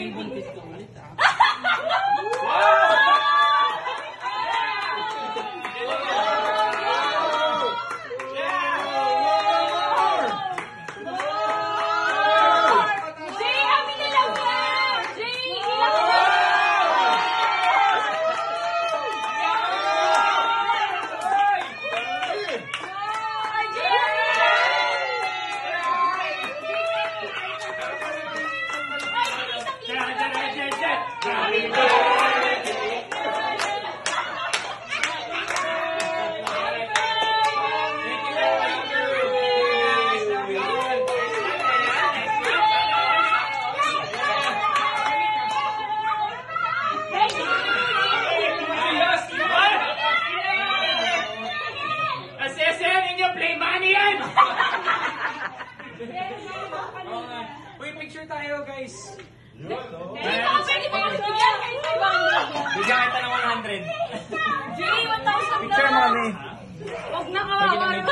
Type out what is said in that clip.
may buntis ko ulit ah. Uy, picture tayo, guys. Bigyan kita ng 100. Jay, 1,000 Picture mo kami. Huwag na kawawa.